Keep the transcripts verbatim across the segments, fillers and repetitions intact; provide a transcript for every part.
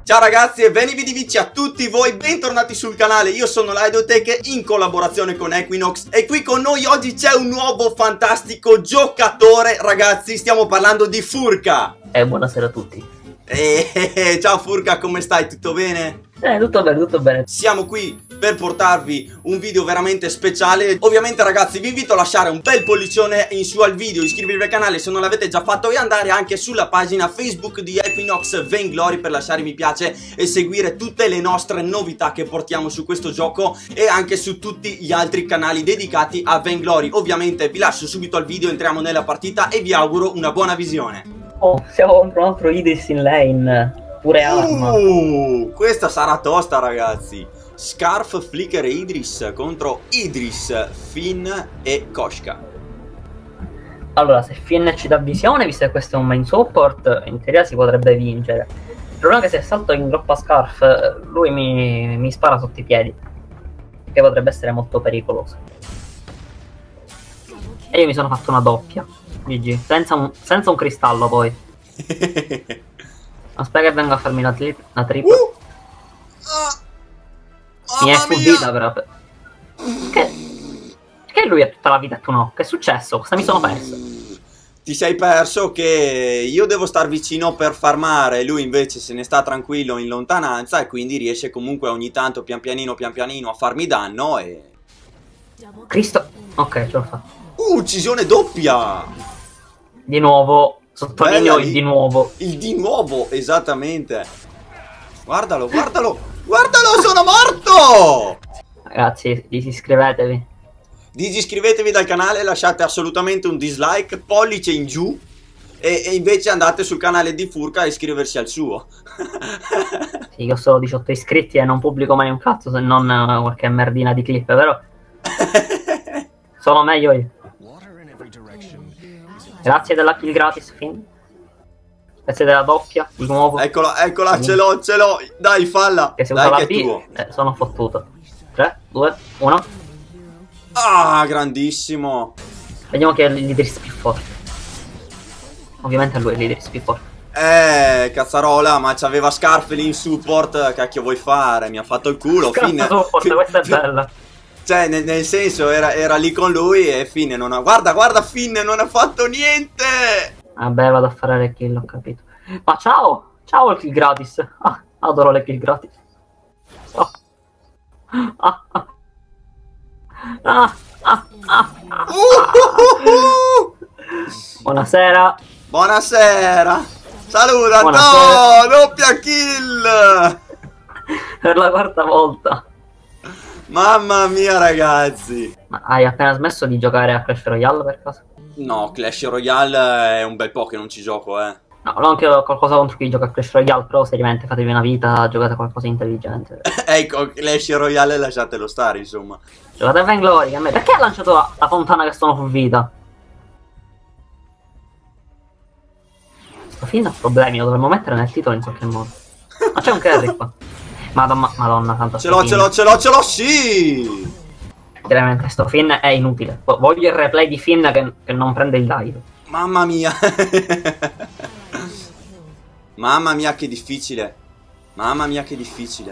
Ciao ragazzi e bene vidivici a tutti voi, bentornati sul canale, io sono Laidotech in collaborazione con Equinox e qui con noi oggi c'è un nuovo fantastico giocatore, ragazzi, stiamo parlando di Furka. Eh, buonasera a tutti. Eh, ciao Furka, come stai? Tutto bene? Eh, tutto bene, tutto bene. Siamo qui per portarvi un video veramente speciale. Ovviamente ragazzi vi invito a lasciare un bel pollicione in su al video, iscrivervi al canale se non l'avete già fatto e andare anche sulla pagina Facebook di Equinox Vainglory per lasciare mi piace e seguire tutte le nostre novità che portiamo su questo gioco e anche su tutti gli altri canali dedicati a Vainglory. Ovviamente vi lascio subito al video, entriamo nella partita e vi auguro una buona visione. Oh, siamo contro un altro Idris in lane. Pure arma. Uh, questa sarà tosta ragazzi. Scarf, Flicker e Idris contro Idris, Finn e Koshka. Allora, se Finn ci dà visione, visto che questo è un main support, in teoria si potrebbe vincere. Il problema è che se salto in groppa Scarf, lui mi, mi spara sotto i piedi, che potrebbe essere molto pericoloso. E io mi sono fatto una doppia G G, senza un, senza un cristallo poi. Aspetta che venga a farmi la, tri la tripla. Uh! Uh! Mi è sfuggita però. Che? Che lui ha tutta la vita e tu no? Che è successo? Cosa mi sono perso? Ti sei perso che io devo star vicino per farmare, lui invece se ne sta tranquillo in lontananza e quindi riesce comunque ogni tanto pian pianino pian pianino a farmi danno e... Cristo! Ok, ce l'ho fatta. Uh, uccisione doppia! Di nuovo, sottolineo il di nuovo. Il di nuovo, esattamente. Guardalo, guardalo, guardalo, sono morto! Ragazzi, disiscrivetevi. Disiscrivetevi dal canale, lasciate assolutamente un dislike, pollice in giù e, e invece andate sul canale di Furka a iscriversi al suo. Sì, io ho solo diciotto iscritti e non pubblico mai un cazzo se non uh, qualche merdina di clip, però sono meglio io. Grazie della kill gratis, Finn. Grazie della doppia, di nuovo. Eccola, eccola, ce l'ho, ce l'ho. Dai, falla. Che se Dai, usa che la B, è tuo. Eh, sono fottuto. tre, due, uno. Ah, grandissimo. Vediamo chi è l'Idris più forte. Ovviamente lui è l'Idris più forte. Eh, cazzarola, ma c'aveva Scarf lì in support. Cacchio vuoi fare? Mi ha fatto il culo. Finn. Support, questa è bella. Cioè, nel, nel senso, era, era lì con lui e Finn non ha... Guarda, guarda, Finn non ha fatto niente! Vabbè, vado a fare le kill, ho capito. Ma ciao! Ciao il kill gratis! Ah, adoro le kill gratis. Oh. Ah, ah. Ah, ah, ah, ah. Uh, uh, uh. Buonasera! Buonasera! Saluta! Buonasera. No! Doppia kill! Per la quarta volta! Mamma mia ragazzi! Ma hai appena smesso di giocare a Clash Royale per caso? No, Clash Royale è un bel po' che non ci gioco, eh. No, non che ho qualcosa contro chi gioca a Clash Royale, però seriamente fatevi una vita, giocate qualcosa di intelligente. Ecco, Clash Royale lasciatelo stare, insomma. Giocate a Vainglory, a me. Perché ha lanciato la, la fontana che sono su vita? Sto film ha problemi, lo dovremmo mettere nel titolo in qualche modo. Ma c'è un carry qua. Madonna, madonna santa. Ce l'ho, ce l'ho, ce l'ho, ce l'ho, sì! Veramente, sto Finn è inutile. Voglio il replay di Finn che, che non prende il dive. Mamma mia. Mamma mia che difficile. Mamma mia che difficile.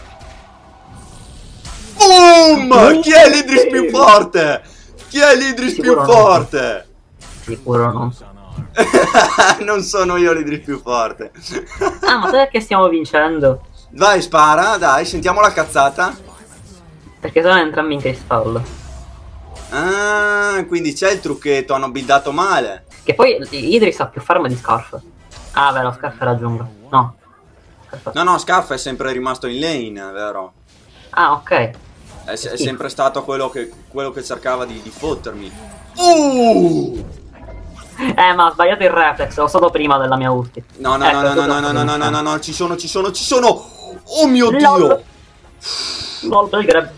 Boom! Chi è l'Idris più forte? Chi è l'Idris più forte? Sicuro non. Non sono io l'Idris più forte. Ah, ma sai che stiamo vincendo? Vai, spara, dai, sentiamo la cazzata. Perché sono entrambi in cristallo. Ah, quindi c'è il trucchetto, hanno buildato male. Che poi Idris ha più farm di Scarf. Ah, vero, Scarf era giungla. No. Scarf. No, no, Scarf è sempre rimasto in lane, vero? Ah, ok. È, è sempre stato quello che, quello che cercava di, di fottermi. Uh! Eh, ma ha sbagliato il reflex, l'ho usato prima della mia ulti. No, no, ecco, no, no, no, no, no, no, no, no, no, ci sono, ci sono, ci sono! Oh mio Dio! LOL, bel grab.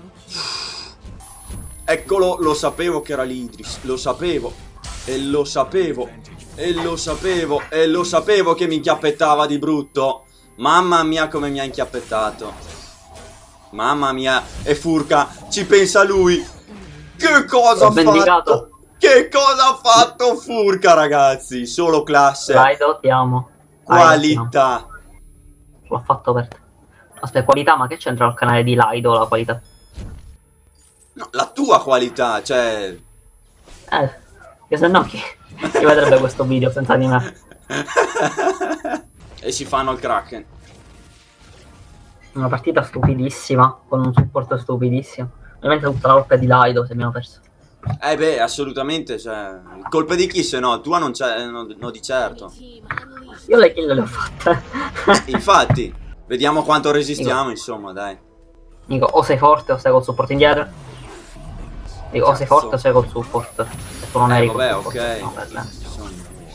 Eccolo, lo sapevo che era l'Idris, lo sapevo, e lo sapevo, e lo sapevo, e lo sapevo che mi inchiappettava di brutto. Mamma mia come mi ha inchiappettato. Mamma mia, e Furka, ci pensa lui. Che cosa ha fatto? Che cosa ha fatto Furka, ragazzi? Solo classe. Dai, lo ti amo. Qualità. L'ho fatto per te. Aspetta, qualità, ma che c'entra il canale di Laido la qualità? No, la tua qualità, cioè... Eh, che se no chi, chi vedrebbe questo video senza di me? E si fanno il Kraken. Una partita stupidissima, con un supporto stupidissimo. Ovviamente tutta la colpa è di Laido se abbiamo perso. Eh beh, assolutamente, cioè... Colpa di chi se no? Tua non c'è, no, no di certo. Io le kill le ho fatte. Infatti, vediamo quanto resistiamo, insomma, dai. Dico, o sei forte o sei col supporto indietro. Dico, o sei Cazzo. forte o sei col support. Se tu non Eh, eri vabbè, col support, ok. no, per me. Insomma.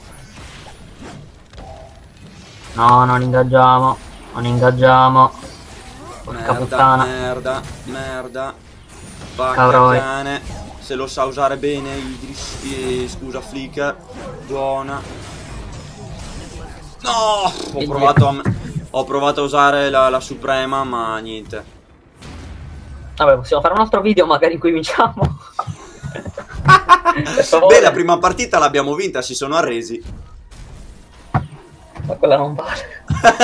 No, non ingaggiamo. Non ingaggiamo. Porca Merda, puttana. merda, merda. Vacca Cavroi. cane. Se lo sa usare bene Idris, eh, scusa Flicker. Buona. No! Ho provato a, ho provato a usare la, la Suprema, ma niente. Vabbè, possiamo fare un altro video magari in cui vinciamo. Beh, la prima partita l'abbiamo vinta, si sono arresi. Ma quella non vale.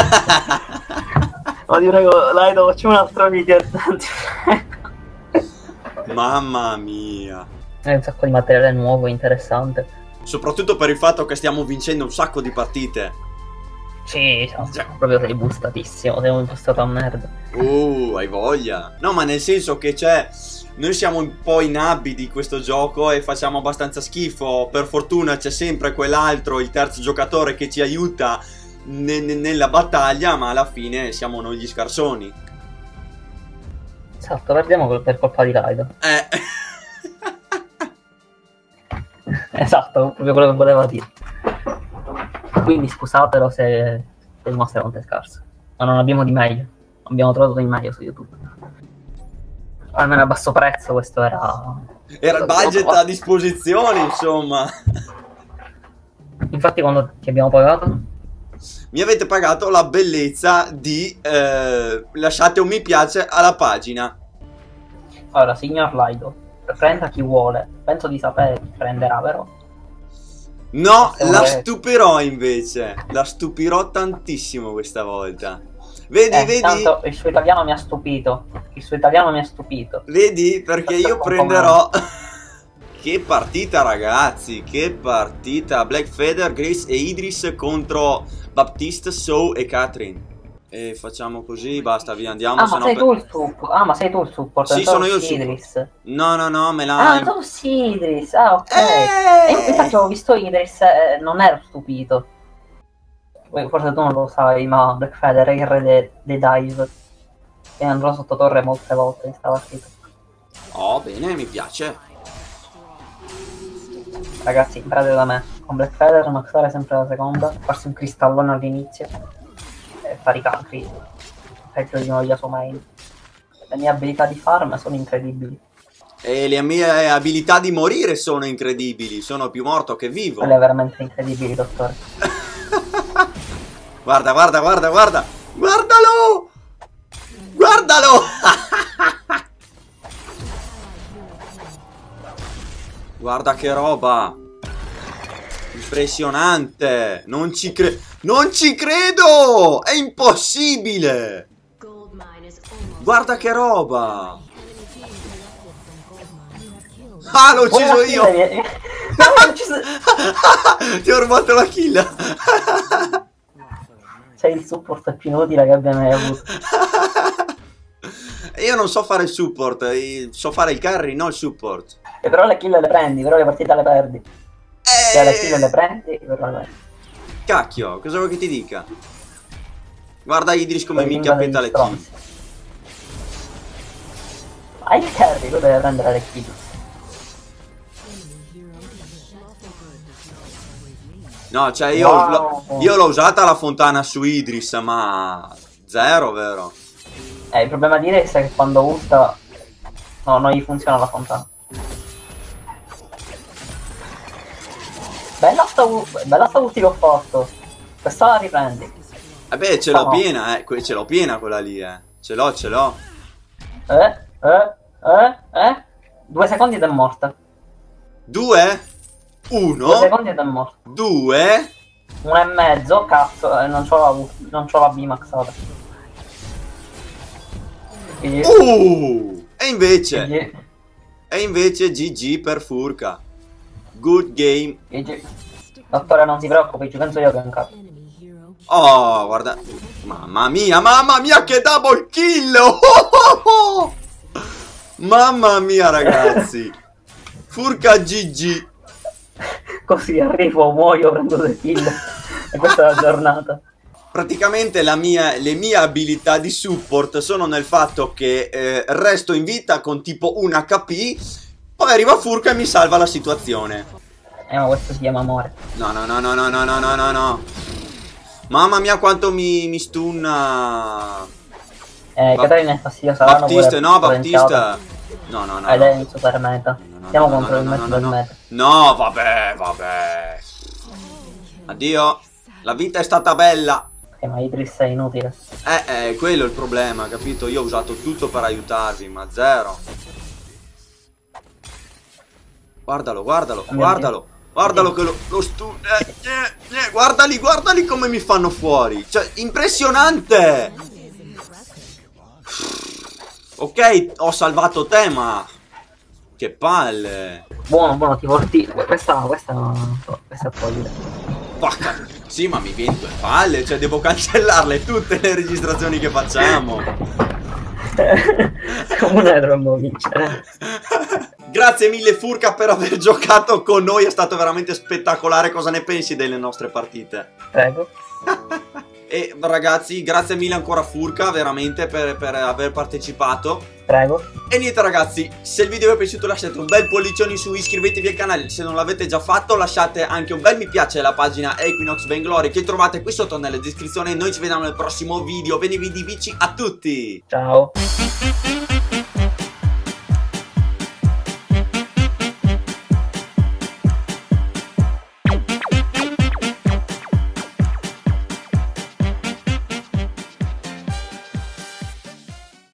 Ma ti prego, Laido, facciamo un altro video. Ti prego. Mamma mia. È un sacco di materiale nuovo, interessante. Soprattutto per il fatto che stiamo vincendo un sacco di partite. Sì, no, proprio sei boostatissimo, sei un impostato a merda. Uh, hai voglia. No, ma nel senso che c'è... Noi siamo un po' inabbi di questo gioco e facciamo abbastanza schifo. Per fortuna c'è sempre quell'altro, il terzo giocatore, che ci aiuta ne ne nella battaglia, ma alla fine siamo noi gli scarsoni. Esatto, perdiamo per colpa di Laido. Eh... Esatto, proprio quello che voleva dire. Quindi scusatelo se, se le nostre conte scarse. Ma non abbiamo di meglio. Abbiamo trovato di meglio su YouTube. Almeno a basso prezzo questo era... Era il budget a disposizione, insomma. Infatti quando ti abbiamo pagato? Mi avete pagato la bellezza di... Eh, lasciate un mi piace alla pagina. Allora, signor Laido, prenda chi vuole. Penso di sapere chi prenderà, però. No, Siamo la re- stupirò invece. La stupirò tantissimo questa volta. Vedi, Eh, vedi? tanto il suo italiano mi ha stupito. Il suo italiano mi ha stupito. Vedi? Perché Questo è io un po' prenderò... Che partita, ragazzi. Che partita. Black Feather, Grace e Idris contro Baptiste, Soul e Catherine. E facciamo così, basta, via, andiamo. Ah, ma sennò sei per- tu il support. Ah, ma sei tu il support. Sì, pensavo sono io il Idris. No, no, no, me la... Ah, tu sì, Idris. Ah, ok. Eh! E infatti avevo visto Idris e non ero stupito. Poi forse tu non lo sai, ma Black Feather è il re dei de dive. E andrò sotto torre molte volte in sta partita. Oh, bene, mi piace. Ragazzi, imparate da me. Con Black Feather maxare sempre la seconda, farsi un cristallone all'inizio e fare i cancri. Peggio di uno Yasumain. Le mie abilità di farm sono incredibili. E le mie abilità di morire sono incredibili. Sono più morto che vivo. Quelle veramente incredibili, dottore. Guarda, guarda, guarda, guarda. Guardalo! Guardalo! Guarda che roba. Impressionante. Non ci credo. Non ci credo! È impossibile! Guarda che roba! Ah, l'ho ucciso io! No, non ci so- Ti ho rubato la kill! Sei il support più inutile che abbia mai avuto. Io non so fare il support, eh, so fare il carry, non il support. E però le kill le prendi, però le partite le perdi. Cioè le kill le Eh, prendi, però le cacchio, cosa vuoi che ti dica? Guarda Idris come Poi mi vincono chiappetta degli le kill. stronzi. Hai il carry, tu devi prendere le kill. No, cioè io Wow. l'ho- io l'ho usata la fontana su Idris, ma zero, vero? Eh, il problema di Rex è che quando ulta no, non gli funziona la fontana. Bella sta, u- bella sta ulti che ho fatto. Questa la riprendi. Vabbè, ce l'ho No. piena, eh, que- ce l'ho piena quella lì, eh. Ce l'ho, ce l'ho. Eh, eh, eh, eh. Due secondi ed è morta. Due? Due Uno? secondi ed è morta. Due? Uno e mezzo, cazzo, eh, non c'ho la, U- non c'ho la B maxata. G G. Uh, e invece, G G. e invece G G per Furka. Good game. G G. Dottore, non si preoccupi, ci penso io che è un capo. Oh, guarda. Mamma mia, mamma mia, che double kill! Oh, oh, oh. Mamma mia, ragazzi. Furka G G. Così arrivo, muoio, prendo due kill. E questa è la giornata. Praticamente la mia, le mie abilità di support sono nel fatto che eh, resto in vita con tipo un H P, poi arriva Furka e mi salva la situazione. Eh, ma questo si chiama amore. No, no, no, no, no, no, no, no, no, no. Mamma mia quanto mi, mi stunna. Eh, Ba Katarina è fastidiosa. Battista, no, Battista. No, no, no. Ed no. è in super meta. No, no, Siamo no, contro no, il no, meta no, del no. meta. No, vabbè, vabbè. Addio. La vita è stata bella. Eh, ma Idris è inutile. Eh, eh, quello è il problema, capito? Io ho usato tutto per aiutarvi, ma zero. Guardalo, guardalo, Oh, guardalo. Guardalo che lo, lo stu... Eh, eh, eh, guardali, guardali come mi fanno fuori. Cioè, impressionante. Ok, ho salvato te, ma... Che palle. Buono, buono, ti porti. Questa, questa, questa è poi. Porca. Sì, ma mi viene due palle. Cioè, devo cancellarle tutte le registrazioni che facciamo. Come noi dovremmo vincere. Grazie mille Furka per aver giocato con noi, è stato veramente spettacolare. Cosa ne pensi delle nostre partite? Prego. E ragazzi, grazie mille ancora Furka, veramente per, per aver partecipato. Prego. E niente ragazzi, se il video vi è piaciuto lasciate un bel pollicione in su, iscrivetevi al canale se non l'avete già fatto, lasciate anche un bel mi piace alla pagina Equinox Vainglory che trovate qui sotto nella descrizione. Noi ci vediamo nel prossimo video, bene vidi vici a tutti! Ciao.